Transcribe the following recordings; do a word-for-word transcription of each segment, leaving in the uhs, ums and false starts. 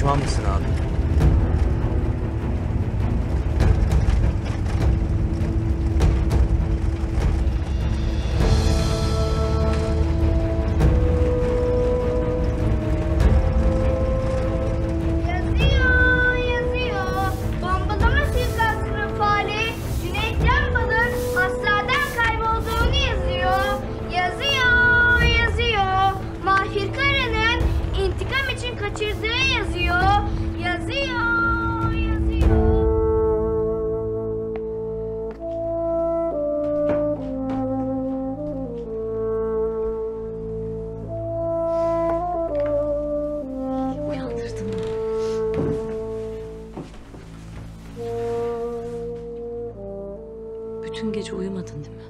pişman mısın abi? Yazıyor, yazıyor. Bombalama suikastının faali Cüneyt Yanbal'ın hastaneden kaybolduğunu yazıyor. Yazıyor, yazıyor. Mahir Kara'nın intikam için kaçırdığı yazıyor. Yazıyor, yazıyor. Uyandırdın mı? Bütün gece uyumadın değil mi?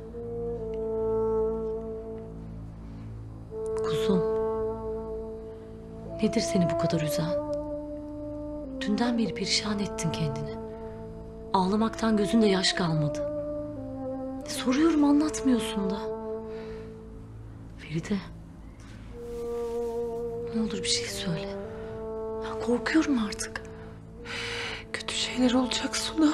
Kuzum. Nedir seni bu kadar üzen? Dünden beri perişan ettin kendini. Ağlamaktan gözünde yaş kalmadı. Soruyorum, anlatmıyorsun da. Feride. Ne olur bir şey söyle. Ben korkuyorum artık. Kötü şeyler olacak Suna.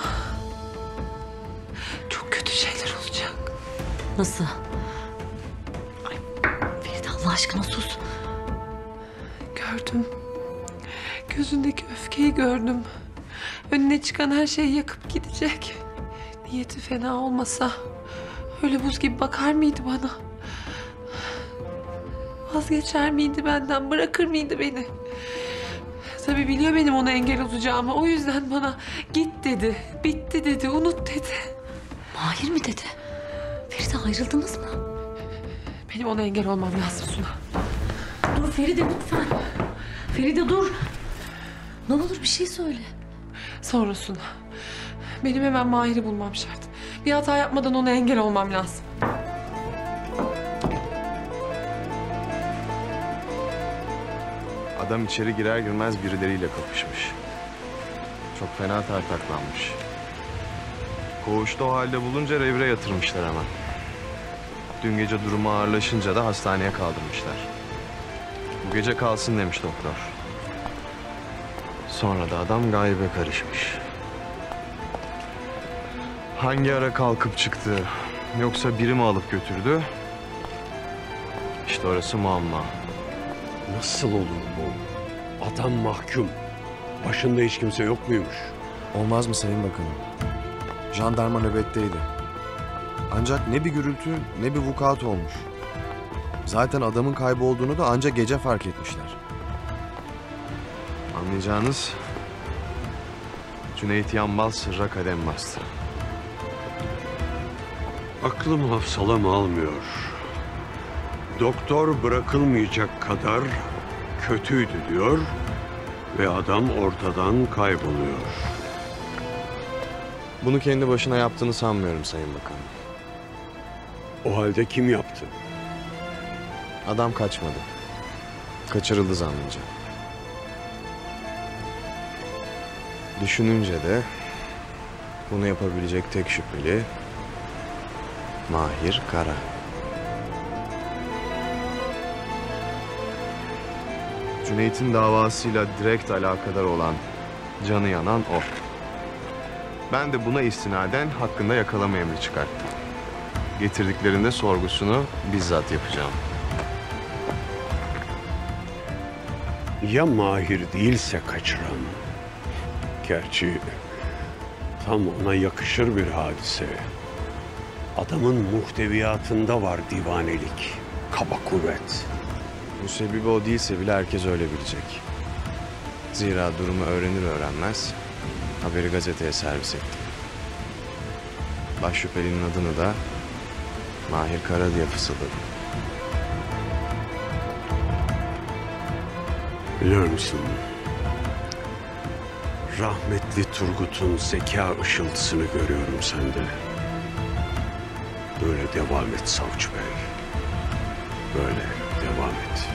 Çok kötü şeyler olacak. Nasıl? Ay, Feride Allah aşkına sus. Gördüm. Gözündeki öfkeyi gördüm. Önüne çıkan her şeyi yakıp gidecek. Niyeti fena olmasa öyle buz gibi bakar mıydı bana? Vazgeçer miydi benden? Bırakır mıydı beni? Tabii biliyor benim ona engel olacağımı. O yüzden bana git dedi. Bitti dedi. Unut dedi. Mahir mi dedi? Feride ayrıldınız mı? Benim ona engel olmam lazım Suna. Dur Feride lütfen. Feride dur. Ne olur bir şey söyle. Sonra Suna. Benim hemen Mahir'i bulmam şart. Bir hata yapmadan ona engel olmam lazım. Adam içeri girer girmez birileriyle kapışmış. Çok fena tartaklanmış. Koğuşta o halde bulunca revire yatırmışlar hemen. Dün gece durumu ağırlaşınca da hastaneye kaldırmışlar. Bu gece kalsın demiş doktor. Sonra da adam gaybe karışmış. Hangi ara kalkıp çıktı, yoksa biri mi alıp götürdü? İşte orası muamma. Nasıl olur bu? Adam mahkum. Başında hiç kimse yok muymuş? Olmaz mı Sayın Bakanım? Jandarma nöbetteydi. Ancak ne bir gürültü ne bir vukuat olmuş. Zaten adamın kaybolduğunu da ancak gece fark etmişler. Anlayacağınız Cüneyt Yanbal sırra kadem bastı. Aklım hafsalam almıyor. Doktor bırakılmayacak kadar kötüydü diyor ve adam ortadan kayboluyor. Bunu kendi başına yaptığını sanmıyorum Sayın Bakanım. O halde kim yaptı? Adam kaçmadı. Kaçırıldı zannınca. Düşününce de bunu yapabilecek tek şüpheli Mahir Kara. Cüneyt'in davasıyla direkt alakadar olan, canı yanan o. Ben de buna istinaden hakkında yakalama emri çıkarttım. Getirdiklerinde sorgusunu bizzat yapacağım. Ya Mahir değilse kaçıran? Gerçi tam ona yakışır bir hadise. Adamın muhteviyatında var divanelik, kaba kuvvet. Müsebbibi o değilse bile herkes öyle bilecek. Zira durumu öğrenir öğrenmez haberi gazeteye servis ettim. Baş şüphelinin adını da Mahir Kara diye fısıldadım. Biliyor musun? Rahmetli Turgut'un zeka ışıltısını görüyorum sende. Böyle devam et savcı bey. Böyle devam et.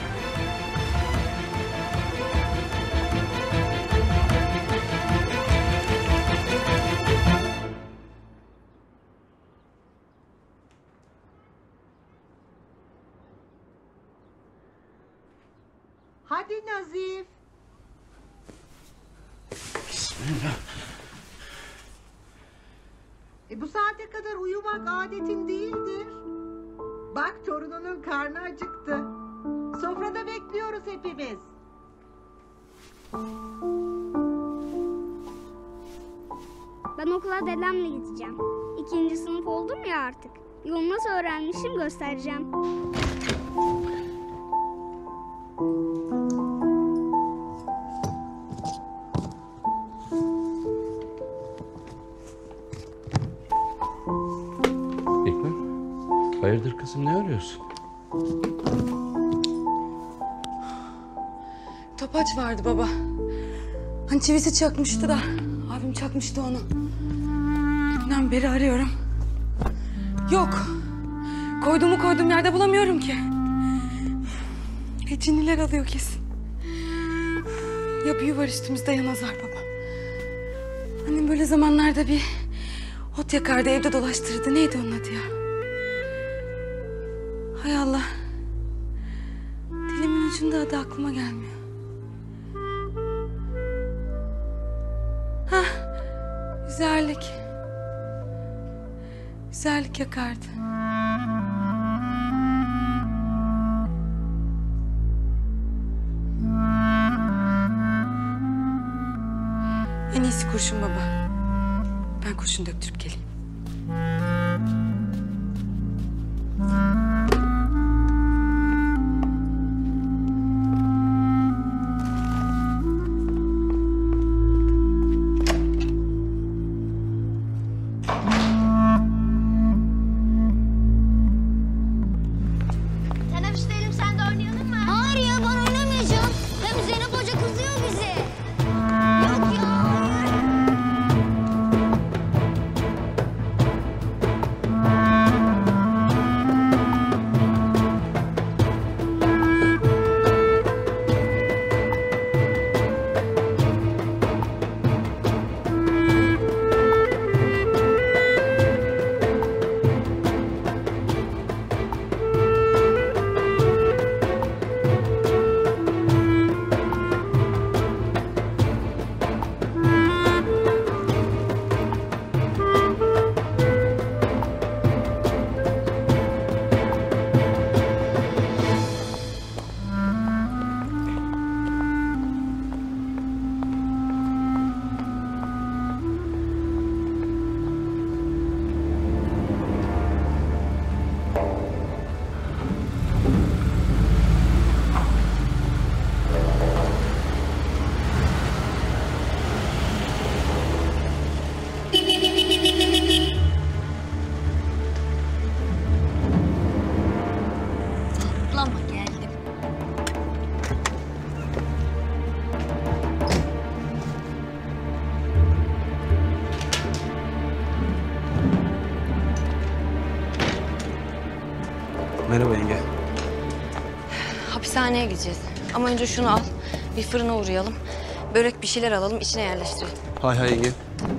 Hadi Nazif. E bu saate kadar uyumak adetin değildir. Bak torununun karnı acıktı. Sofrada bekliyoruz hepimiz. Ben okula dedemle gideceğim. İkinci sınıf oldum ya artık. Yolu nasıl öğrenmişim göstereceğim. İkbal, hayırdır kızım, ne arıyorsun? Topaç vardı baba. Hani çivisi çakmıştı da. Abim çakmıştı onu. Dünden beri arıyorum. Yok. Koyduğumu koyduğum yerde bulamıyorum ki. E, cinniler alıyor kesin. Ya büyü var üstümüzde ya nazar baba. Annem böyle zamanlarda bir ot yakardı, evde dolaştırırdı. Neydi onun adı ya? Hay Allah. Dilimin ucunda adı aklıma gelmiyor. Hah, güzellik. Güzellik yakardı. En iyisi kurşun baba. Ben kurşun döktürüp geleyim. Teneffüs değilim, sen de oynayalım mı? Hayır ya, ben oynamayacağım. Hem Zeynep Hoca kızıyor bize. Yok ya, hayır. Ablama geldim. Merhaba yenge. Hapishaneye gideceğiz. Ama önce şunu al. Bir fırına uğrayalım. Börek bir şeyler alalım, içine yerleştirelim. Hay hay yenge.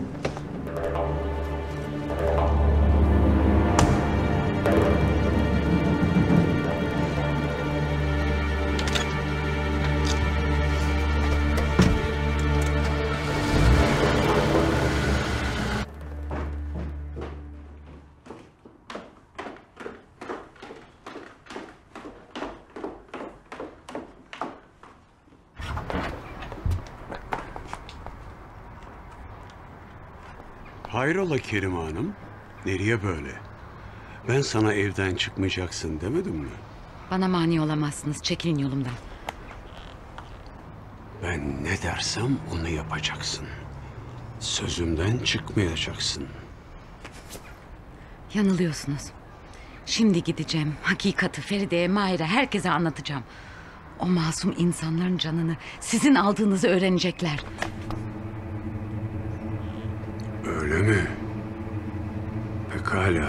Hayrola Kerime Hanım? Nereye böyle? Ben sana evden çıkmayacaksın demedim mi? Bana mani olamazsınız. Çekilin yolumdan. Ben ne dersem onu yapacaksın. Sözümden çıkmayacaksın. Yanılıyorsunuz. Şimdi gideceğim. Hakikati Feride'ye, Mahir'e, herkese anlatacağım. O masum insanların canını sizin aldığınızı öğrenecekler. Öyle mi? Pekala.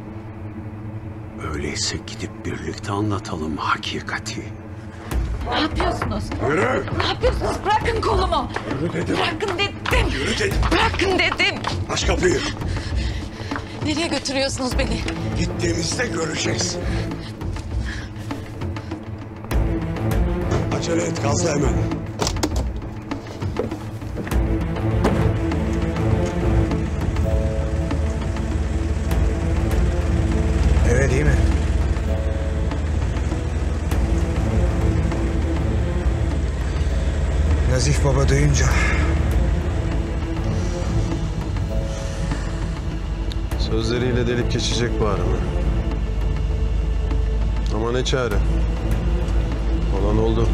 Öyleyse gidip birlikte anlatalım hakikati. Ne yapıyorsunuz? Yürü! Ne yapıyorsunuz? Bırakın kolumu. Yürü dedim. Bırakın dedim. Yürü dedim. Bırakın dedim. Aç kapıyı. Nereye götürüyorsunuz beni? Gittiğimizde göreceksin. Acele et, gazla hemen. Nazif Baba duyunca... Sözleriyle delip geçecek bu arama. Ama ne çare? Olan oldu.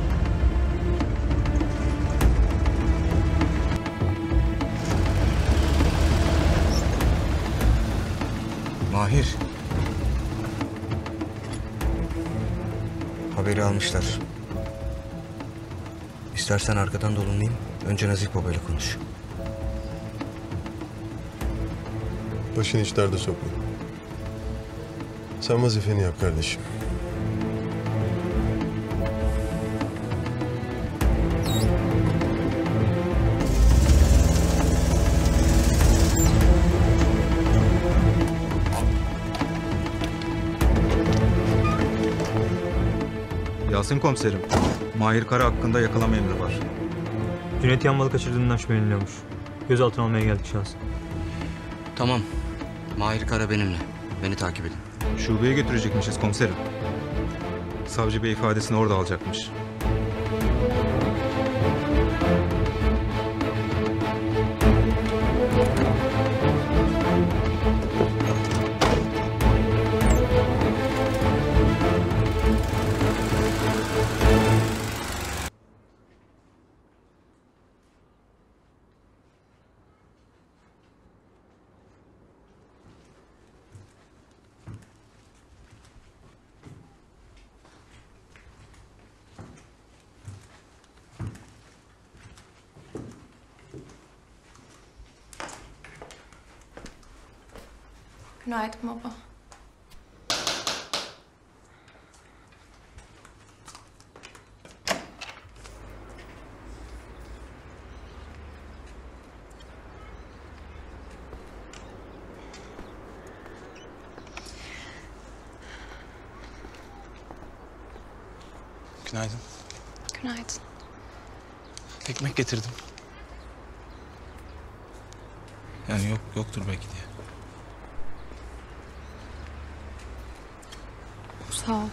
Mahir. Haberi almışlar. İstersen arkadan dolanayım. Önce Nazif Baba ile konuş. Başını hiç derde sokma. Sen vazifeni yap kardeşim. Yasin komiserim, Mahir Kara hakkında yakalama emri var. Cüneyt Yanmalı kaçırdığından şüpheleniyormuş. Gözaltına almaya geldik şahsen. Tamam. Mahir Kara benimle. Beni takip edin. Şubeye götürecekmişiz komiserim. Savcı bey ifadesini orada alacakmış. Günaydın baba. Günaydın. Günaydın. Ekmek getirdim. Yani yok yoktur belki diye. Sağ ol.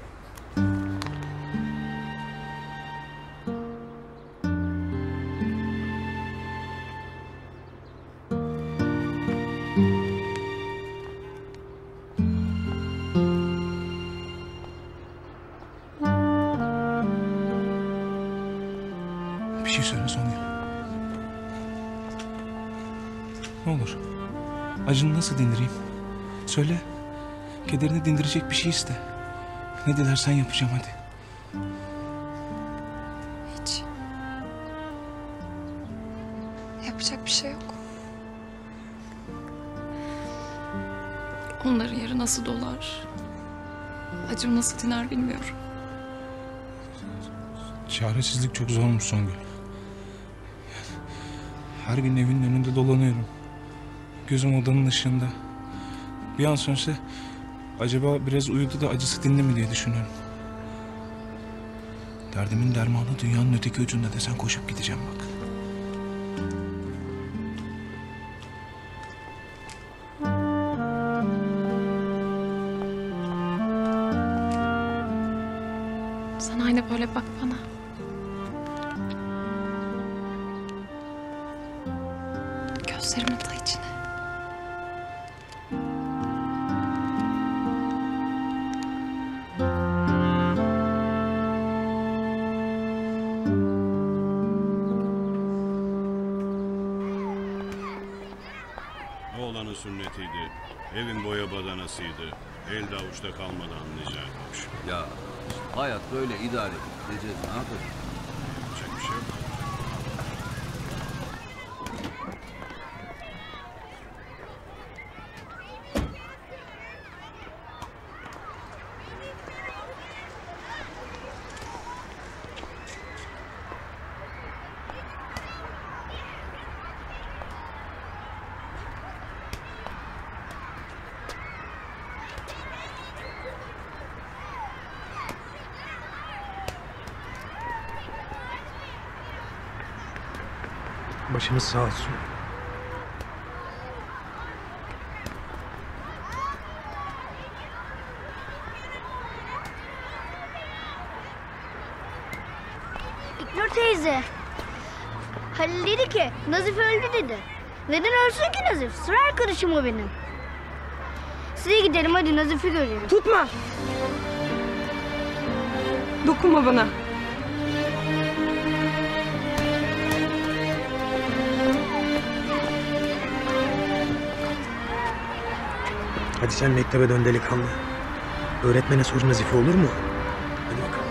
Bir şey söyle Songül. Ne olur. Acını nasıl dindireyim? Söyle. Kederini dindirecek bir şey iste. Ne dilersen yapacağım hadi. Hiç. Yapacak bir şey yok. Onların yeri nasıl dolar? Acım nasıl diner bilmiyorum. Çaresizlik çok zormuş Songül. Her gün evinin önünde dolanıyorum. Gözüm odanın ışığında. Bir an sönse acaba biraz uyudu da acısı dindi mi diye düşünüyorum. Derdimin dermanı dünyanın öteki ucunda desen koşup gideceğim bak. Sen aynı böyle bak bana. Gözlerimin da içine. Oğlanın sünnetiydi. Evin boya badanasıydı. Elde avuçta kalmadı anlayacakmış. Ya hayat böyle idare edip gideceğiz, ne yapalım? Yapacak bir şey yok. Başınız sağ olsun. İknur teyze. Halil dedi ki Nazif öldü dedi. Neden ölsün ki Nazif? Sıra arkadaşım o benim. Size gidelim hadi Nazif'i görelim. Tutma. Dokunma bana. Hadi sen mektebe dön delikanlı. Öğretmene sor Nazife, olur mu? Hadi bakalım.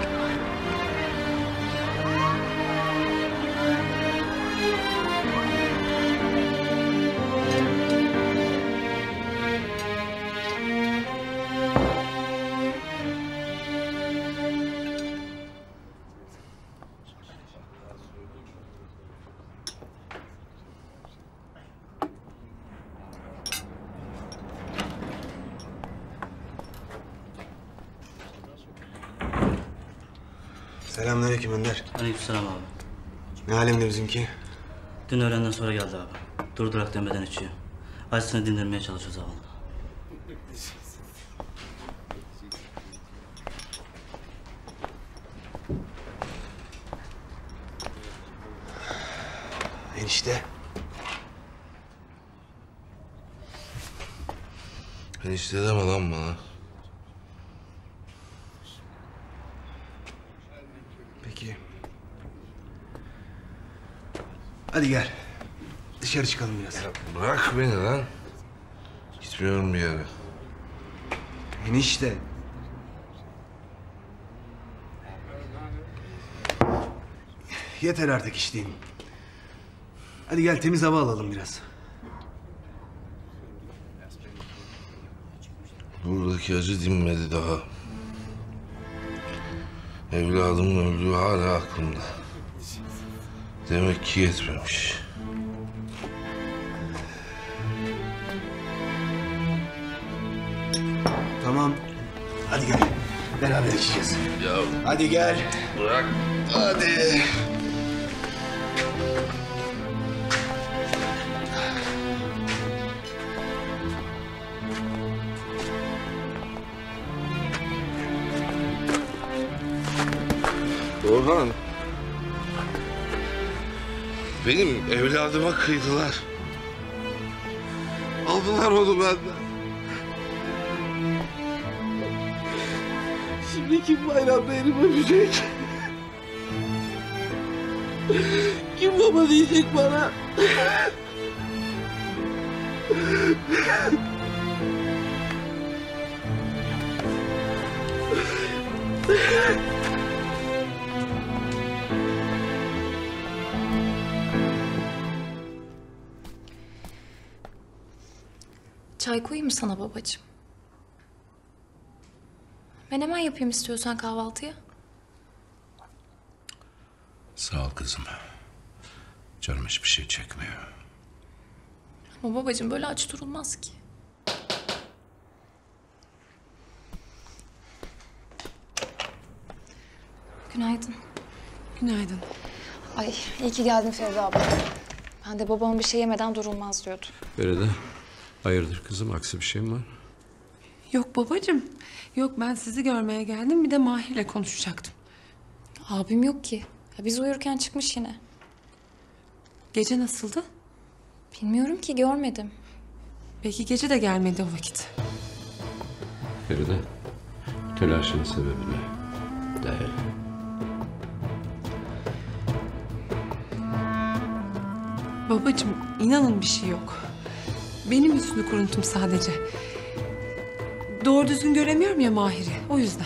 Selamünaleyküm Önder. Aleykümselam abi. Ne alemde bizimki? Dün öğlenden sonra geldi abi. Durdurak demeden içiyor. Acısını dindirmeye çalışıyor zavallı. Enişte. Enişte deme lan bana. Peki. Hadi gel. Dışarı çıkalım biraz. Ya bırak beni lan. Gitmiyorum bir yere. Enişte. Yeter artık içtiğin. Hadi gel temiz hava alalım biraz. Buradaki acı dinmedi daha. Evladımın öldüğü hala aklımda. Demek ki yetmemiş. Tamam. Hadi gel. Beraber içeceğiz. Ya hadi gel. Bırak. Hadi. Orhan. Benim evladıma kıydılar. Aldılar onu benden. Şimdi kim bayramda elimi öpecek? Kim baba diyecek bana? Çay koyayım mı sana babacığım? Menemen yapayım istiyorsan kahvaltıya. Sağ ol kızım. Canım hiçbir şey çekmiyor. Ama babacığım böyle aç durulmaz ki. Günaydın. Günaydın. Ay iyi ki geldin Feride abla. Ben de babam bir şey yemeden durulmaz diyordu. Feride, hayırdır kızım? Aksi bir şey mi var? Yok babacığım. Yok ben sizi görmeye geldim. Bir de Mahir'le konuşacaktım. Abim yok ki. Ya biz uyurken çıkmış yine. Gece nasıldı? Bilmiyorum ki görmedim. Belki gece de gelmedi o vakit. Feride, telaşının sebebi ne? Değil. Babacığım inanın bir şey yok. Benim üstünü kuruntum sadece. Doğru düzgün göremiyorum ya Mahir'i. O yüzden.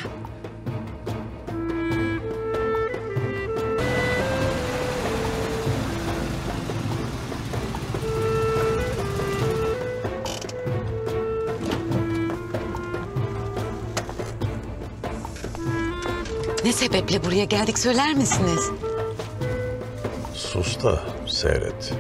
Ne sebeple buraya geldik söyler misiniz? Sus da seyret.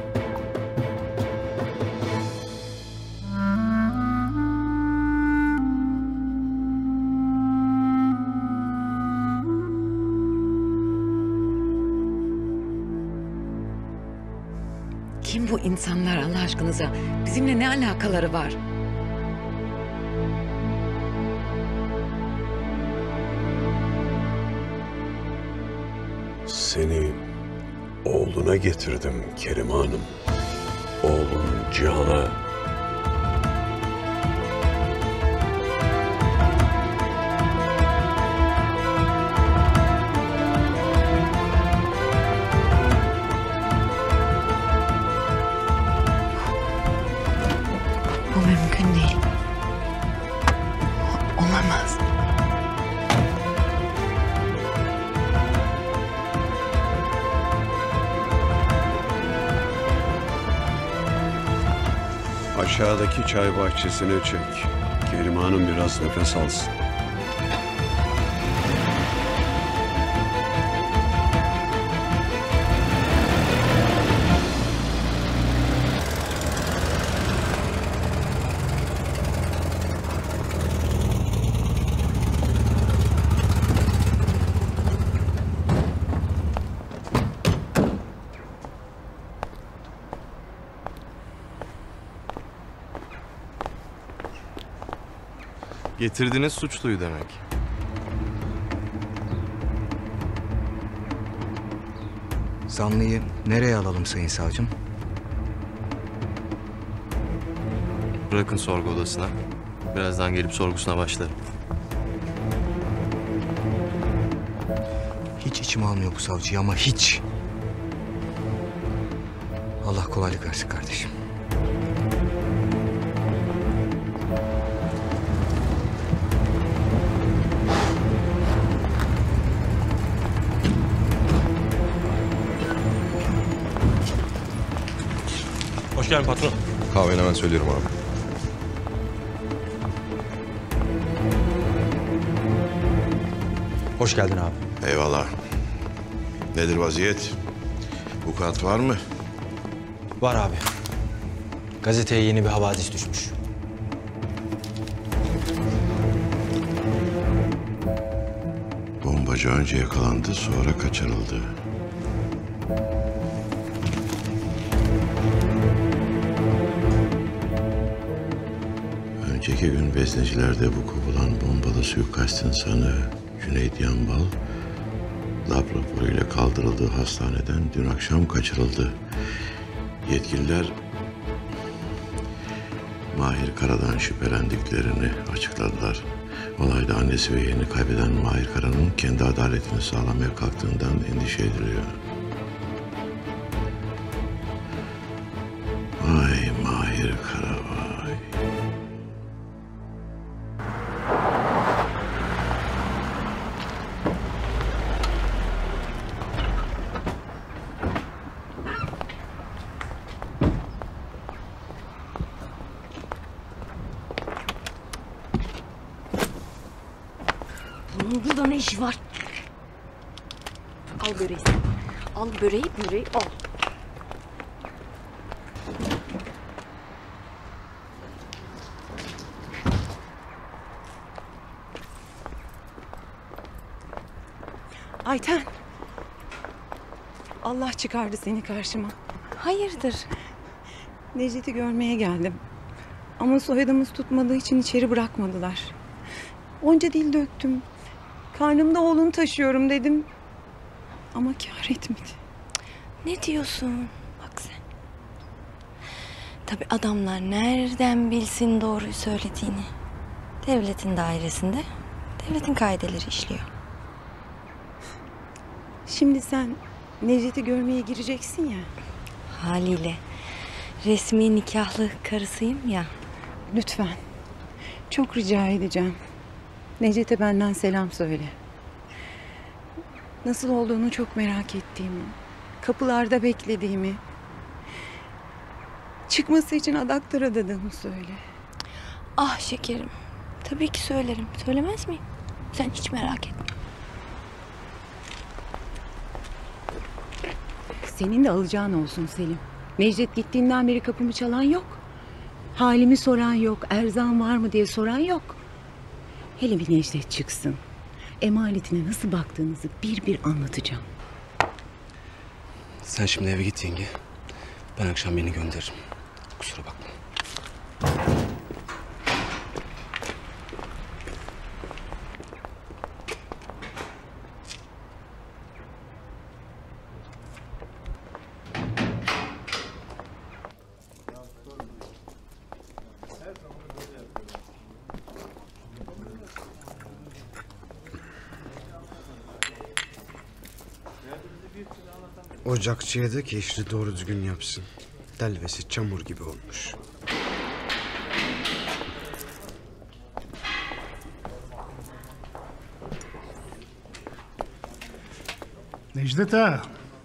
Kim bu insanlar Allah aşkınıza? Bizimle ne alakaları var? Seni Oğluna getirdim Kerim Hanım. Oğlum Cihan'a. Bu mümkün değil. Olamaz. Aşağıdaki çay bahçesine çek. Kerim Hanım biraz nefes alsın. Getirdiğiniz suçluyu demek. Zanlıyı nereye alalım sayın savcım? Bırakın sorgu odasına. Birazdan gelip sorgusuna başlarım. Hiç içim almıyor bu savcıyı ama hiç. Allah kolaylık versin kardeşim. Hoş geldin patron. Kahveni hemen söylerim abi. Hoş geldin abi. Eyvallah. Nedir vaziyet? Vukuat var mı? Var abi. Gazeteye yeni bir havadis düşmüş. Bombacı önce yakalandı, sonra kaçırıldı. Önceki gün Vezneciler'de vuku bulan bombalı suikastin sanığı Cüneyt Yanbal, lab raporuyla kaldırıldığı hastaneden dün akşam kaçırıldı. Yetkililer Mahir Kara'dan şüphelendiklerini açıkladılar. Olayda annesi ve yeğeni kaybeden Mahir Kara'nın kendi adaletini sağlamaya kalktığından endişe ediliyor. Vay Mahir Kara vay. Bunun burada ne işi var? Al böreği sen. Al böreği, böreği al. Ayten. Allah çıkardı seni karşıma. Hayırdır? Necdet'i görmeye geldim. Ama soyadımız tutmadığı için içeri bırakmadılar. Onca dil döktüm. Karnımda oğlunu taşıyorum dedim. Ama kâr etmedi. Ne diyorsun? Bak sen. Tabii adamlar nereden bilsin doğruyu söylediğini. Devletin dairesinde devletin kaideleri işliyor. Şimdi sen Necdet'i görmeye gireceksin ya. Haliyle resmi nikahlı karısıyım ya. Lütfen. Çok rica edeceğim. Necdet'e benden selam söyle. Nasıl olduğunu çok merak ettiğimi, kapılarda beklediğimi, çıkması için adaklar adadığımı söyle. Ah şekerim. Tabii ki söylerim. Söylemez miyim? Sen hiç merak etme. Senin de alacağın olsun Selim. Necdet gittiğinden beri kapımı çalan yok. Halimi soran yok. Erzan var mı diye soran yok. Hele bir Necdet çıksın. Emanetine nasıl baktığınızı bir bir anlatacağım. Sen şimdi eve git yenge. Ben akşam beni gönderirim. Kusura bakma. Ocakçıya da ki işini doğru düzgün yapsın. Delvesi çamur gibi olmuş. Necdet ağa.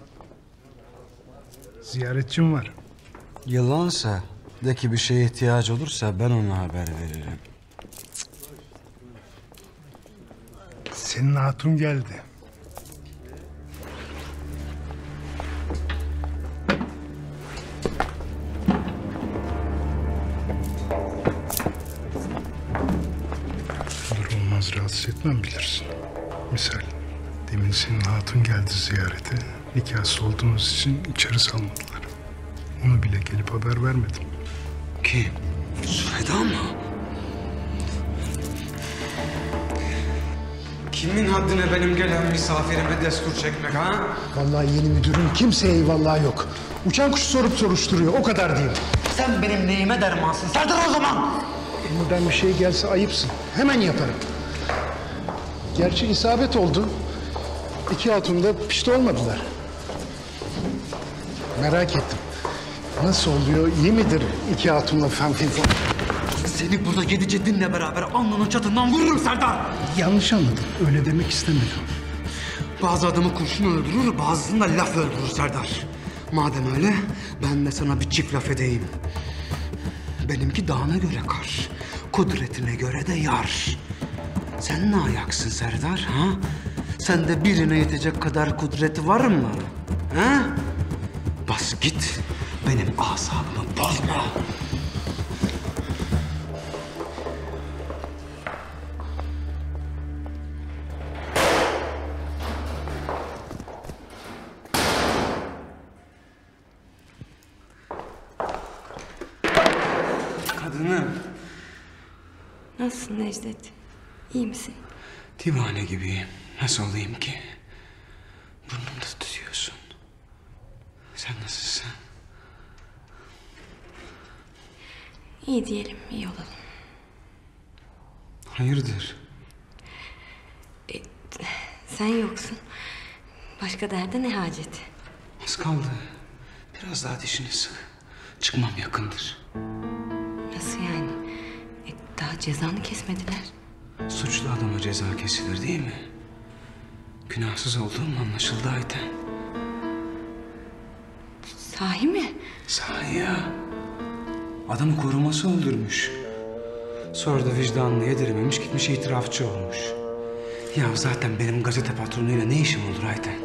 Ziyaretçim var. Yılansa, de ki bir şeye ihtiyaç olursa ben ona haber veririm. Senin hatun geldi. Olur olmaz rahatsız etmem bilirsin. Misal, demin senin hatun geldi ziyarete. Nikahsız olduğunuz için içeri salmadılar. Onu bile gelip haber vermedim. Kim? Süheyda mı? Kimin haddine benim gelen misafirime destur çekmek ha? Vallahi yeni müdürün kimseye eyvallah yok. Uçan kuş sorup soruşturuyor, o kadar diyeyim. Sen benim neyime dermansın? Serdar o zaman! Elimden bir şey gelse ayıpsın. Hemen yaparım. Gerçi isabet oldu. İki hatun da pişti olmadılar. Merak ettim. Nasıl oluyor? İyi midir iki hatunla fenfin falan? Seni burada yedi ceddinle beraber alnının çatından vururum Serdar! Yanlış anladın. Öyle demek istemedim. Bazı adamı kurşun öldürür, bazısını da laf öldürür Serdar. Madem öyle, ben de sana bir çift laf edeyim. Benimki dağına göre kar, kudretine göre de yar. Sen ne ayaksın Serdar, ha? Sende birine yetecek kadar kudreti var mı? Ha? Bas git, benim asabımı bozma. Kadınım. Nasılsın Necdet? İyi misin? Divane gibiyim. Nasıl olayım ki? Burnumda tutuyorsun. Sen nasılsın? İyi diyelim, iyi olalım. Hayırdır? E, sen yoksun. Başka derde ne hacet? Az kaldı. Biraz daha dişini sık. Çıkmam yakındır. Nasıl yani? E, daha cezanı kesmediler. Suçlu adama ceza kesilir değil mi? Günahsız olduğum anlaşıldı Ayten. Sahi mi? Sahi ya. Adamı koruması öldürmüş. Sonra da vicdanını yedirememiş, gitmiş itirafçı olmuş. Ya zaten benim gazete patronuyla ne işim olur Ayten?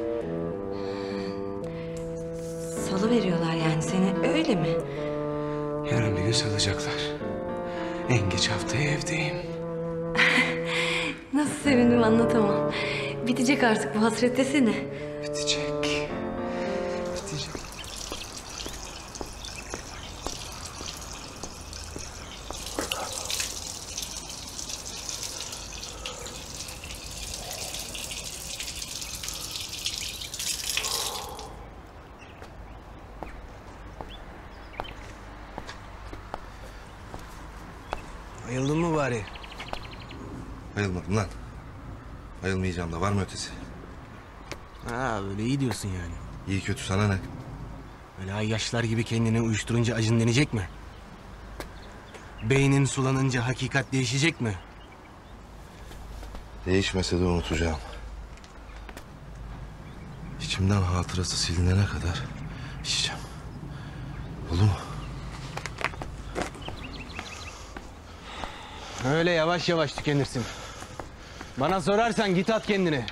Salı veriyorlar yani seni, öyle mi? Yarın bir gün salacaklar. En geç haftaya evdeyim. Nasıl sevindim anlatamam. Bitecek artık bu hasret desene. Bitecek. Bitecek. Ayıldın mı bari? Ayılmadım lan. Ayılmayacağım da var mı ötesi? Ha böyle iyi diyorsun yani. İyi kötü sana ne? Böyle ay yaşlar gibi kendini uyuşturunca acın denecek mi? Beynin sulanınca hakikat değişecek mi? Değişmese de unutacağım. İçimden hatırası silinene kadar içeceğim. Olur mu? Öyle yavaş yavaş tükenirsin. Bana sorarsan git at kendini.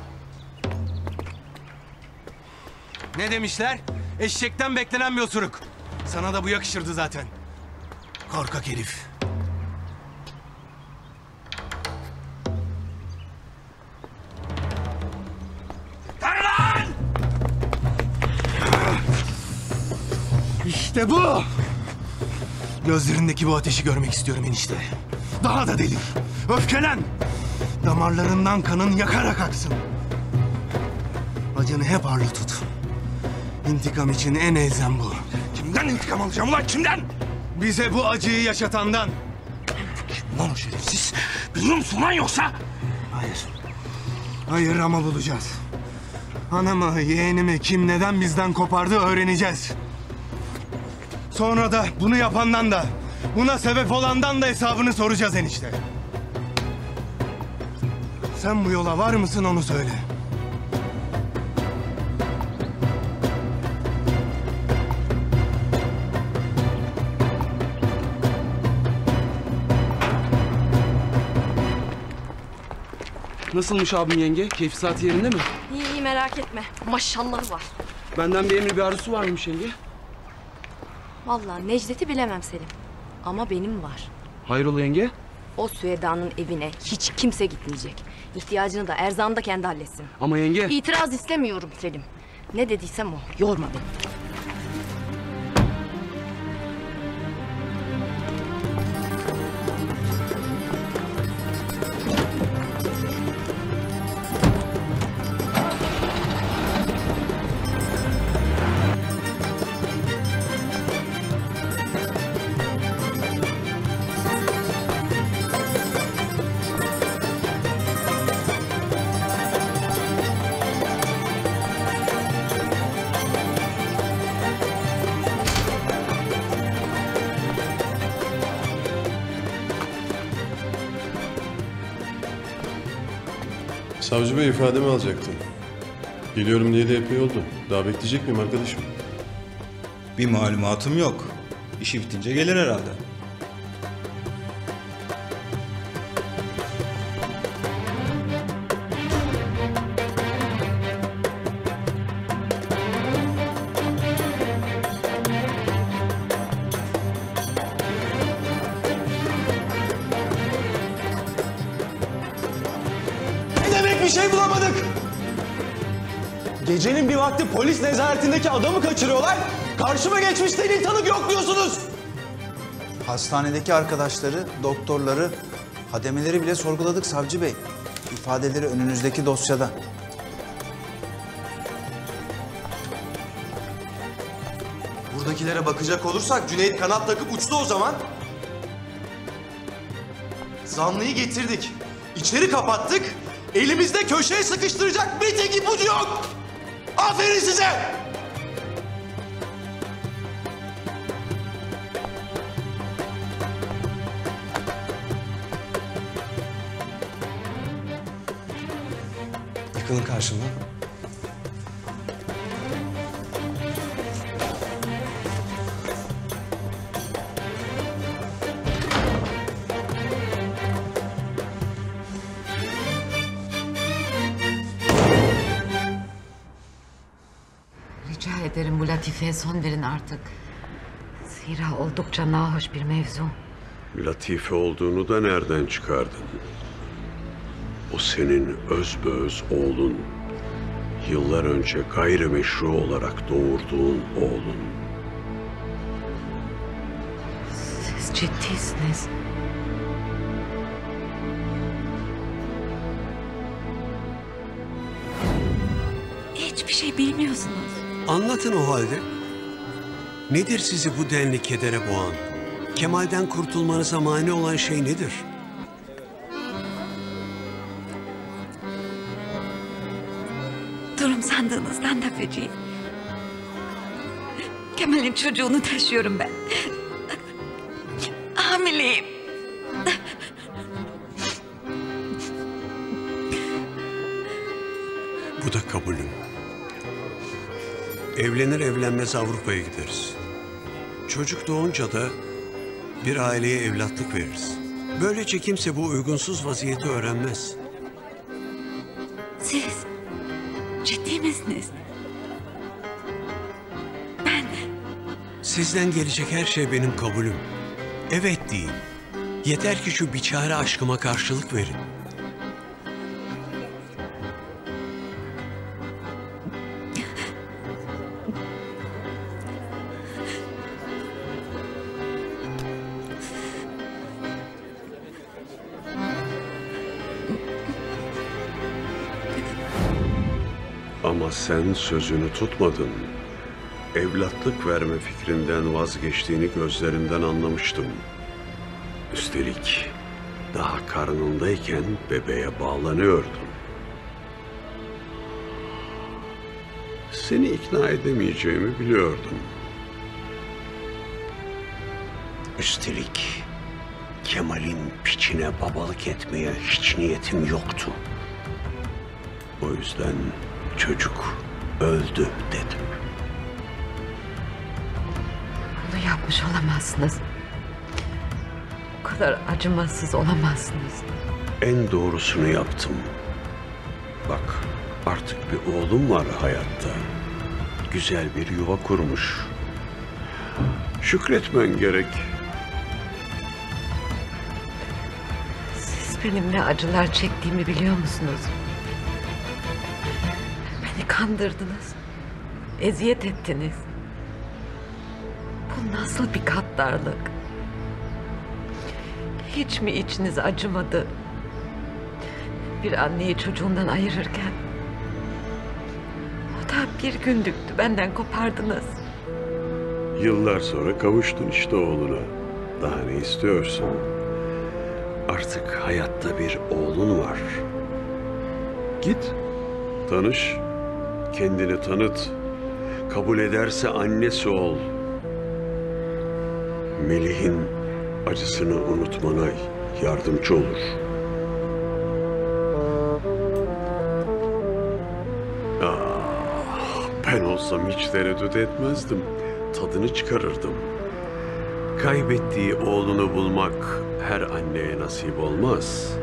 Ne demişler? Eşekten beklenen bir osuruk. Sana da bu yakışırdı zaten. Korkak herif. Lan! İşte bu. Gözlerindeki bu ateşi görmek istiyorum enişte. Daha da delir. Öfkelen. Damarlarından kanın yakarak aksın. Acını hep ağırlı tut. İntikam için en elzem bu. Kimden intikam alacağım ulan kimden? Bize bu acıyı yaşatandan. Kim lan o şerefsiz? Biliyor musun lan yoksa? Hayır. Hayır ama bulacağız. Anamı, yeğenimi kim neden bizden kopardı öğreneceğiz. Sonra da bunu yapandan da, buna sebep olandan da hesabını soracağız enişte. Sen bu yola var mısın onu söyle. Nasılmış abim yenge? Keyfi saati yerinde mi? İyi iyi merak etme. Maşallahı var. Benden bir emir bir arzusu var mıymış yenge? Vallahi Necdet'i bilemem Selim. Ama benim var. Hayrola yenge? O Süheyda'nın evine hiç kimse gitmeyecek. İhtiyacını da erzağını da kendi halletsin. Ama yenge... İtiraz istemiyorum Selim. Ne dediysem o. Yorma beni. Savcı bey ifademi alacaktım. Geliyorum diye de epey oldu. Daha bekleyecek miyim arkadaşım? Bir malumatım yok. İşi bitince gelir herhalde. Bir şey bulamadık. Gecenin bir vakti polis nezaretindeki adamı kaçırıyorlar. Karşıma geçmiş delil tanık yok diyorsunuz. Hastanedeki arkadaşları, doktorları, hademeleri bile sorguladık savcı bey. İfadeleri önünüzdeki dosyada. Buradakilere bakacak olursak Cüneyt kanat takıp uçtu o zaman. Zanlıyı getirdik. İçeri kapattık. Elimizde köşeye sıkıştıracak bir tek ipucu yok. Aferin size. Yıkılın karşımdan. Rica ederim bu latifeye son verin artık. Zira oldukça nahoş bir mevzu. Latife olduğunu da nereden çıkardın? O senin özbeöz oğlun. Yıllar önce gayrimeşru olarak doğurduğun oğlun. Siz ciddisiniz. Hiçbir şey bilmiyorsunuz. Anlatın o halde. Nedir sizi bu denli kedere boğan? Kemal'den kurtulmanıza mani olan şey nedir? Durum sandığınızdan da feci. Kemal'in çocuğunu taşıyorum ben. Hamileyim. Bu da kabulüm. Evlenir evlenmez Avrupa'ya gideriz. Çocuk doğunca da bir aileye evlatlık veririz. Böylece kimse bu uygunsuz vaziyeti öğrenmez. Siz ciddi misiniz? Ben... Sizden gelecek her şey benim kabulüm. Evet deyin. Yeter ki şu biçare aşkıma karşılık verin. Ama sen sözünü tutmadın. Evlatlık verme fikrinden vazgeçtiğini gözlerinden anlamıştım. Üstelik daha karnındayken bebeğe bağlanıyordun. Seni ikna edemeyeceğimi biliyordum. Üstelik Kemal'in piçine babalık etmeye hiç niyetim yoktu. O yüzden çocuk öldü dedim. Bunu yapmış olamazsınız. O kadar acımasız olamazsınız. En doğrusunu yaptım. Bak, artık bir oğlum var hayatta. Güzel bir yuva kurmuş. Şükretmen gerek. Siz benim ne acılar çektiğimi biliyor musunuz? Beni kandırdınız. Eziyet ettiniz. Bu nasıl bir gaddarlık? Hiç mi içiniz acımadı? Bir anneyi çocuğundan ayırırken o da bir günlüktü, benden kopardınız. Yıllar sonra kavuştun işte oğluna. Daha ne istiyorsun? Artık hayatta bir oğlun var. Git, tanış, kendini tanıt. Kabul ederse annesi ol. Melih'in acısını unutmana yardımcı olur. Ah, ben olsam hiç tereddüt etmezdim. Tadını çıkarırdım. Kaybettiği oğlunu bulmak her anneye nasip olmaz.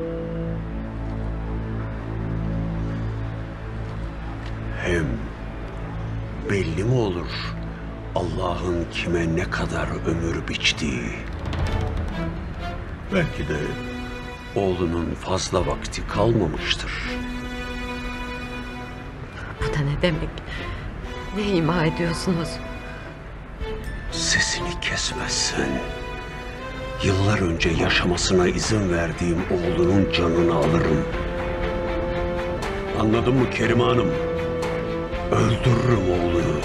Hem belli mi olur Allah'ın kime ne kadar ömür biçtiği? Belki de oğlunun fazla vakti kalmamıştır. Bu da ne demek? Ne ima ediyorsunuz? Sesini kesmezsen yıllar önce yaşamasına izin verdiğim oğlunun canını alırım. Anladın mı Kerime Hanım? Öldürürüm oğlunu.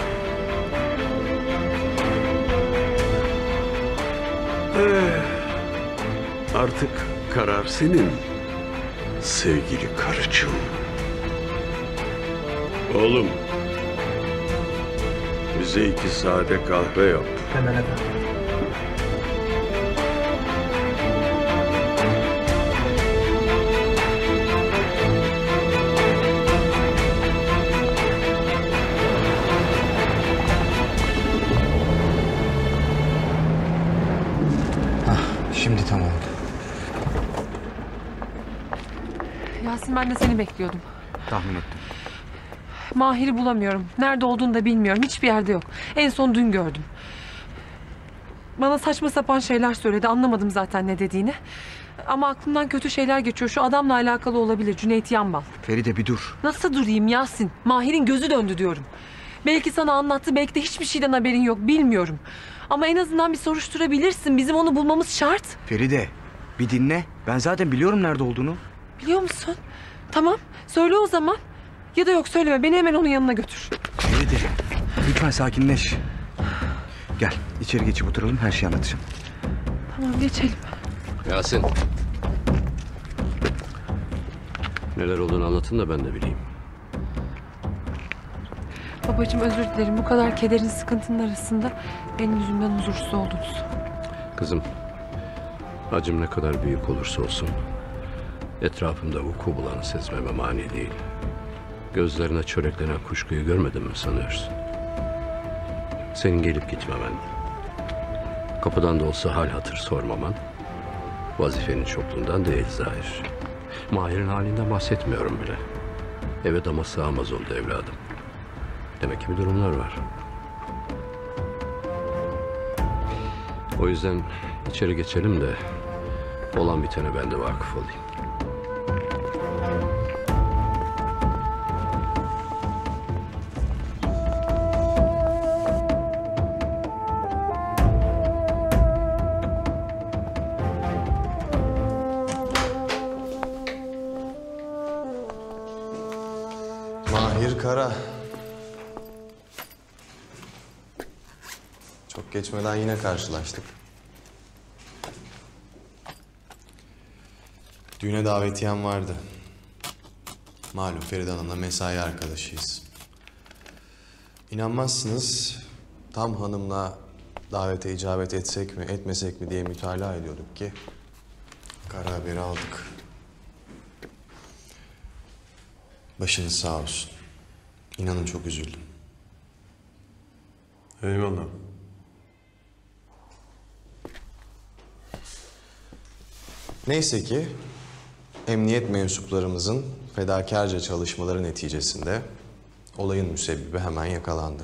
Eh, artık karar senin sevgili karıcığım. Oğlum, bize iki sade kahve yap. Hemen efendim. Şimdi tamam. Yasin, ben de seni bekliyordum. Tahmin ettim. Mahir'i bulamıyorum. Nerede olduğunu da bilmiyorum. Hiçbir yerde yok. En son dün gördüm. Bana saçma sapan şeyler söyledi. Anlamadım zaten ne dediğini. Ama aklımdan kötü şeyler geçiyor. Şu adamla alakalı olabilir. Cüneyt Yanbal. Feride bir dur. Nasıl durayım Yasin? Mahir'in gözü döndü diyorum. Belki sana anlattı. Belki de hiçbir şeyden haberin yok. Bilmiyorum. Ama en azından bir soruşturabilirsin. Bizim onu bulmamız şart. Feride bir dinle. Ben zaten biliyorum nerede olduğunu. Biliyor musun? Tamam. Söyle o zaman. Ya da yok söyleme. Beni hemen onun yanına götür. Feride lütfen sakinleş. Gel içeri geçip oturalım, her şeyi anlatacağım. Tamam, geçelim. Yasin. Neler olduğunu anlatın da ben de bileyim. Babacığım, özür dilerim. Bu kadar kederin, sıkıntının arasında benim yüzümden huzursuz oldunuz. Kızım, acım ne kadar büyük olursa olsun etrafımda vuku bulanı sezmeme mani değil. Gözlerine çöreklenen kuşkuyu görmedin mi sanıyorsun? Senin gelip gitmemen, kapıdan da olsa hal hatır sormaman, vazifenin çokluğundan değil zahir. Mahir'in halinden bahsetmiyorum bile. Eve dama sığamaz oldu evladım. Demek ki bir durumlar var. O yüzden içeri geçelim de olan bitene ben de vakıf olayım. Mahir Kara. Çok geçmeden yine karşılaştık. Düğüne davetiyem vardı. Malum Feride Hanım'la mesai arkadaşıyız. İnanmazsınız, tam hanımla davete icabet etsek mi etmesek mi diye mütalaa ediyorduk ki kara haberi aldık. Başınız sağ olsun. İnanın çok üzüldüm. Eyvallah. Neyse ki emniyet mensuplarımızın fedakarca çalışmaları neticesinde olayın müsebbibi hemen yakalandı.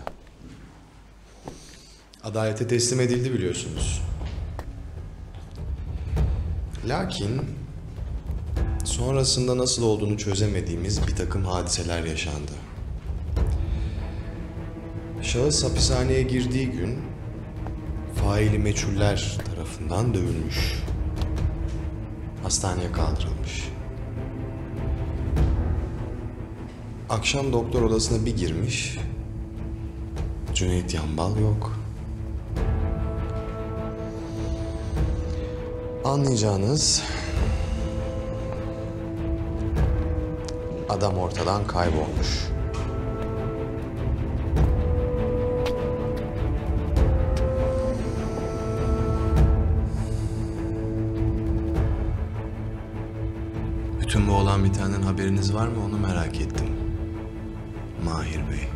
Adalete teslim edildi biliyorsunuz. Lakin sonrasında nasıl olduğunu çözemediğimiz bir takım hadiseler yaşandı. Şahıs hapishaneye girdiği gün faili meçhuller tarafından dövülmüş. Hastaneye kaldırılmış. Akşam doktor odasına bir girmiş. Cüneyt Yambal yok. Anlayacağınız adam ortadan kaybolmuş. Bütün bu olan bitenden haberiniz var mı onu merak ettim. Mahir Bey.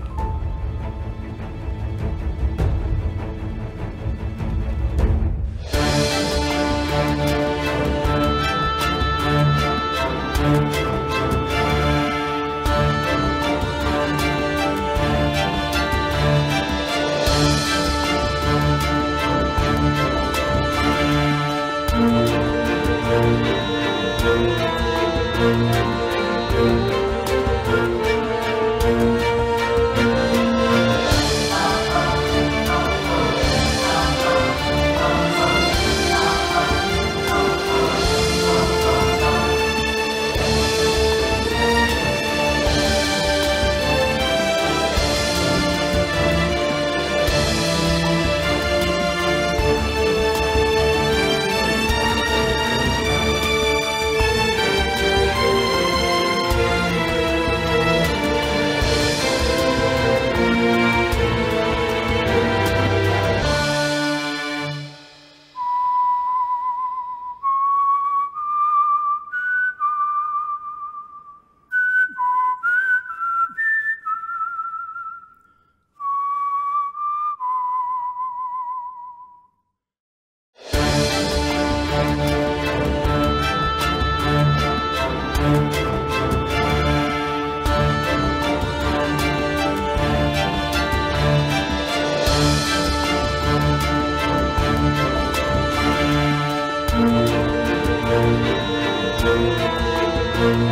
Thank you.